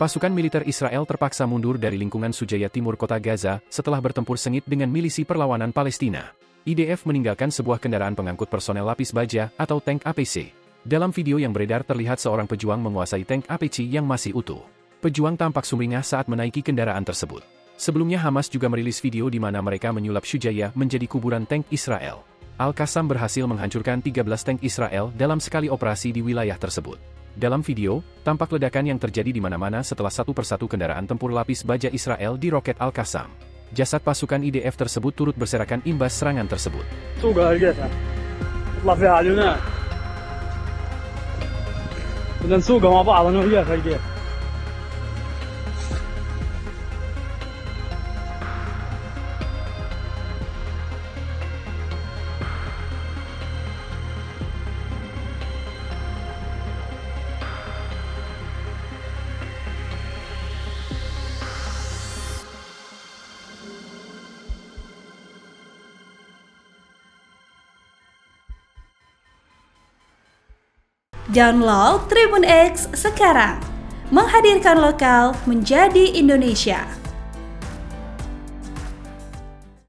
Pasukan militer Israel terpaksa mundur dari lingkungan Sujaya Timur kota Gaza setelah bertempur sengit dengan milisi perlawanan Palestina. IDF meninggalkan sebuah kendaraan pengangkut personel lapis baja atau tank APC. Dalam video yang beredar terlihat seorang pejuang menguasai tank APC yang masih utuh. Pejuang tampak sumringah saat menaiki kendaraan tersebut. Sebelumnya Hamas juga merilis video di mana mereka menyulap Shujaya menjadi kuburan tank Israel. Al-Qassam berhasil menghancurkan 13 tank Israel dalam sekali operasi di wilayah tersebut. Dalam video, tampak ledakan yang terjadi di mana-mana setelah satu persatu kendaraan tempur lapis baja Israel diroket Al-Qassam. Jasad pasukan IDF tersebut turut berserakan imbas serangan tersebut. Download Tribun X sekarang, menghadirkan lokal menjadi Indonesia.